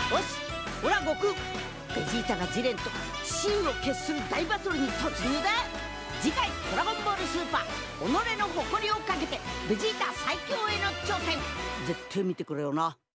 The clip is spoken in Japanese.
し、オラ悟空、ベジータがジレンと真を決する大バトルに突入だ。次回「ドラゴンボールスーパー」己の誇りをかけてベジータ最強への挑戦、絶対見てくれよな。